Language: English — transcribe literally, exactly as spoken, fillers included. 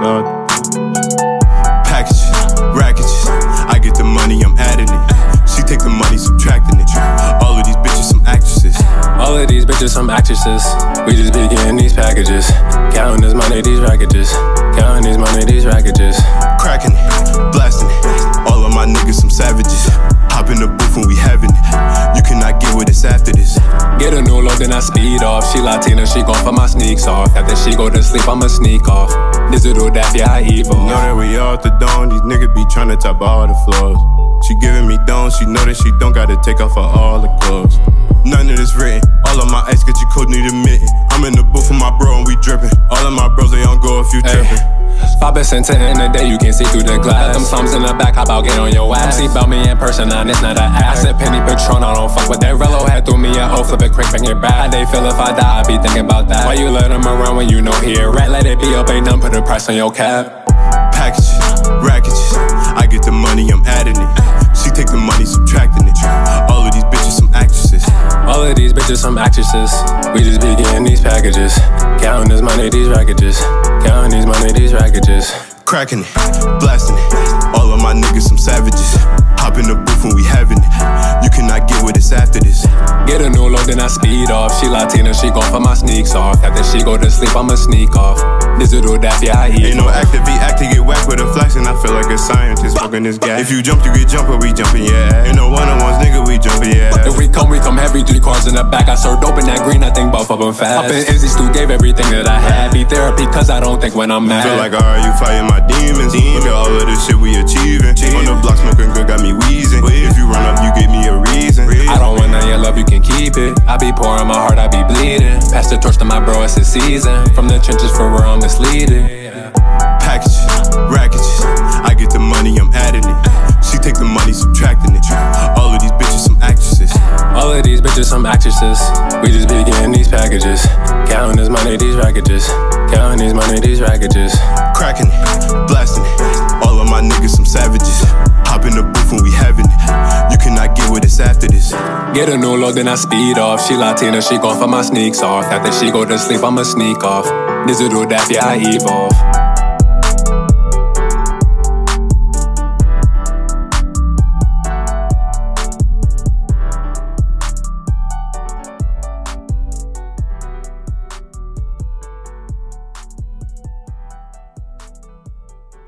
flood. Packages, rackages, I get the money, I'm adding it. She take the money, subtracting it. All of these bitches some actresses. All of these bitches some actresses. We just be getting these packages. Counting this money, these rackages. Counting these money, these rackages. Cracking it, blasting it. All of my niggas some savages. Hop in the booth when we having it. You cannot get with us after this. Get a new load, then I speed off. She Latina, she gon' for my sneaks off. After she go to sleep, I'ma sneak off. Digital daffy, I evil. Know that we all at the dawn. These niggas be tryna top all the floors. She giving me down, she know that she don't gotta take off her all the clothes. None of this written. All of my ex get you code need admitting. I'm in the booth with my bro and we dripping. All of my bros they on go if you tripping. Five percent in the day, you can see through the glass. Them slums in the back, how about get on your ass? See about me in person, nah, it's not an ass. I said Penny Patron, I don't fuck with that. Rello had threw me a hoe, flip it quick, bring it back. How they feel if I die, I be thinking about that. Why you let him around when you know he a rat? Let it be up, ain't none, put a price on your cab. Packages, rackages, I get the money, I'm adding it. She take the money, subtracting it. All of these bitches some actresses. All of these bitches some actresses. We just be getting these packages. Counting this money, these rackages. Counting these money, these rackages. Cracking it, blasting it. All of my niggas some savages. Hop in the booth when we having it. You cannot get with us after this. Get a new load, then I speed off. She Latina, she gon' for my sneaks off. After she go to sleep, I'ma sneak off. Digital daffy, I eat. Ain't no activate, act to get whacked with a flash, and I feel like a scientist smoking this gas. If you jump, you get jumped, but we jumping, yeah. Ain't no one-on-ones, nigga, we jumping, yeah. If we come, we come heavy, three cars in the back. I served open that green, I think both of them fast. Up in Izzy Stu, gave everything that I had. Be therapy, cause I don't think when I'm mad. Feel like, alright, you fighting my demons. Look at all of this shit we achieving. On the block smoking good, got me wheezing. If you run up, you give me a reason. I don't want none of your love, you can keep it. I be pouring my heart, I be bleeding. Pass the torch to my bro, it's his season. From the trenches for where I'm misleading. Packages, rackages, I get the money, I'm adding it. She take the money, subtracting it. All of these bitches some actresses. All of these bitches some actresses. We just be getting these packages. Counting this money, these rackages. Counting these money, these rackages. Cracking it, blasting it. All of my niggas some savages. Hop in the booth when we having it. You cannot get with us after this. Get a new load, then I speed off. She Latina, she gon' for my sneaks off. After she go to sleep, I'ma sneak off. Digital daffy, I evolve.